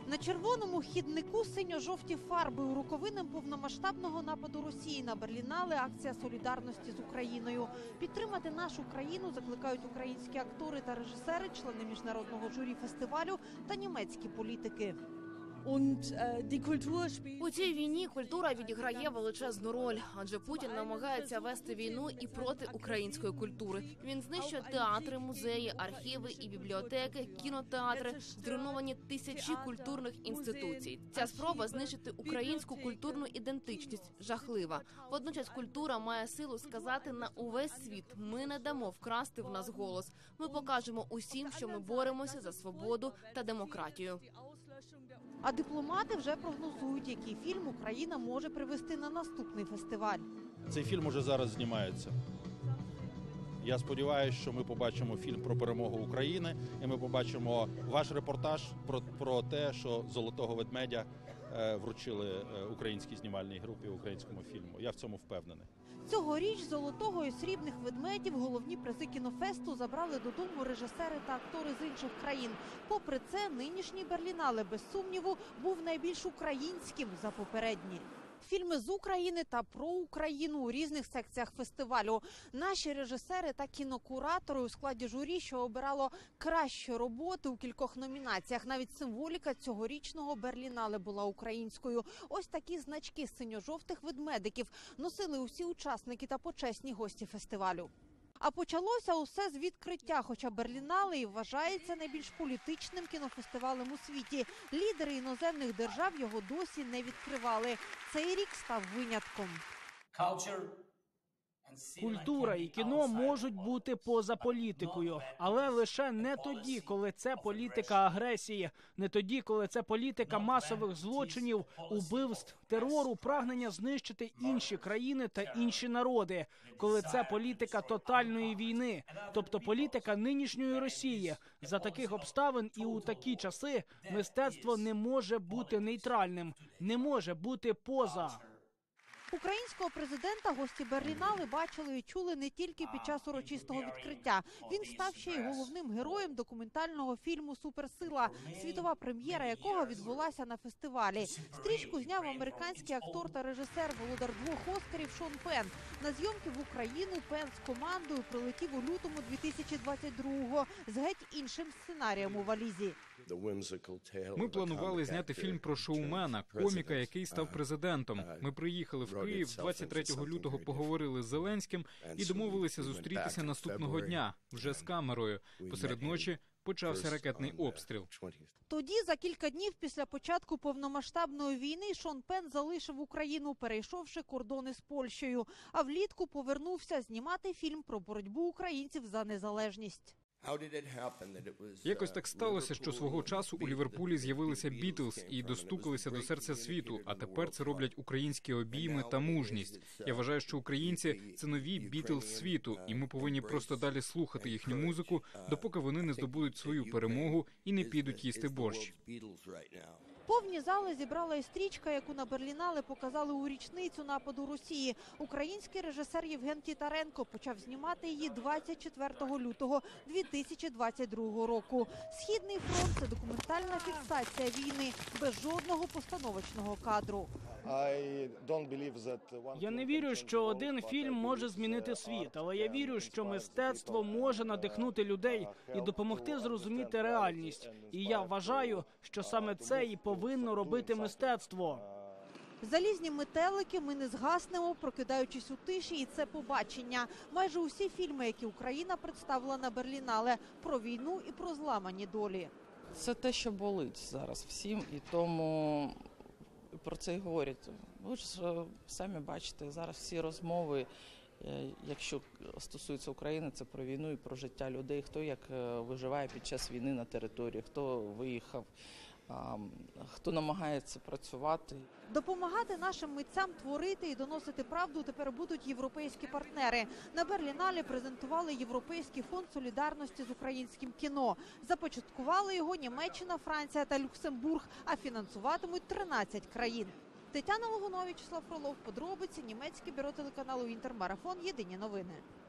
На червоному хіднику синьо-жовті фарби. У роковини повномасштабного нападу Росії на Берлінале акція солідарності з Україною. Підтримати нашу країну закликають українські актори та режисери, члени міжнародного журі фестивалю та німецькі політики. У цій війні культура відіграє величезну роль, адже Путін намагається вести війну і проти української культури. Він знищує театри, музеї, архіви і бібліотеки, кінотеатри, зруйновані тисячі культурних інституцій. Ця спроба знищити українську культурну ідентичність жахлива. Водночас культура має силу сказати на увесь світ: ми не дамо вкрасти в нас голос. Ми покажемо усім, що ми боремося за свободу та демократію. А дипломати вже прогнозують, який фільм Україна може привезти на наступний фестиваль. Цей фільм уже зараз знімається. Я сподіваюся, що ми побачимо фільм про перемогу України, і ми побачимо ваш репортаж про те, що «Золотого ведмедя» вручили українській знімальній групі, українському фільму. Я в цьому впевнений. Цьогоріч «Золотого» і «Срібних ведмедів» головні призи кінофесту забрали додому режисери та актори з інших країн. Попри це, нинішній Берлінале, без сумніву, був найбільш українським за попередні. Фільми з України та про Україну у різних секціях фестивалю. Наші режисери та кінокуратори у складі журі, що обирало кращі роботи у кількох номінаціях. Навіть символіка цьогорічного Берлінале була українською. Ось такі значки синьо-жовтих ведмедиків носили усі учасники та почесні гості фестивалю. А почалося усе з відкриття, хоча Берлінале і вважається найбільш політичним кінофестивалем у світі. Лідери іноземних держав його досі не відкривали. Цей рік став винятком. Культура і кіно можуть бути поза політикою, але лише не тоді, коли це політика агресії, не тоді, коли це політика масових злочинів, убивств, терору, прагнення знищити інші країни та інші народи, коли це політика тотальної війни, тобто політика нинішньої Росії. За таких обставин і у такі часи мистецтво не може бути нейтральним, не може бути поза. Українського президента гості Берлінале бачили і чули не тільки під час урочистого відкриття. Він став ще й головним героєм документального фільму «Суперсила», світова прем'єра якого відбулася на фестивалі. Стрічку зняв американський актор та режисер, володар 2 Оскарів Шон Пенн. На зйомки в Україну Пенн з командою прилетів у лютому 2022-го з геть іншим сценарієм у валізі. Ми планували зняти фільм про шоумена, коміка, який став президентом. Ми приїхали в Київ 23 лютого, поговорили з Зеленським і домовилися зустрітися наступного дня, вже з камерою. Посеред ночі почався ракетний обстріл. Тоді, за кілька днів після початку повномасштабної війни, Шон Пенн залишив Україну, перейшовши кордони з Польщею, а влітку повернувся знімати фільм про боротьбу українців за незалежність. Якось так сталося, що свого часу у Ліверпулі з'явилися Бітлз і достукалися до серця світу, а тепер це роблять українські обійми та мужність. Я вважаю, що українці – це нові Бітлз світу, і ми повинні просто далі слухати їхню музику, допоки вони не здобудуть свою перемогу і не підуть їсти борщ. Повні зали зібрала і стрічка, яку на Берлінале показали у річницю нападу Росії. Український режисер Євген Тітаренко почав знімати її 24 лютого 2022 року. «Східний фронт» – це документальна фіксація війни, без жодного постановочного кадру. Я не вірю, що один фільм може змінити світ, але я вірю, що мистецтво може надихнути людей і допомогти зрозуміти реальність. І я вважаю, що саме це і повинно робити мистецтво. Залізні метелики, ми не згаснемо, прокидаючись у тиші, і це побачення. Майже усі фільми, які Україна представила на Берлінале, про війну і про зламані долі. Це те, що болить зараз всім, і тому про це і говорять. Ви ж самі бачите, зараз всі розмови, якщо стосується України, це про війну і про життя людей, хто як виживає під час війни на території, хто виїхав, хто намагається працювати. Допомагати нашим митцям творити і доносити правду тепер будуть європейські партнери. На Берлінале презентували Європейський фонд солідарності з українським кіно. Започаткували його Німеччина, Франція та Люксембург, а фінансуватимуть 13 країн. Тетяна Логунова, Вячеслав Фролов, подробиці, німецьке бюро телеканалу «Інтермарафон», єдині новини.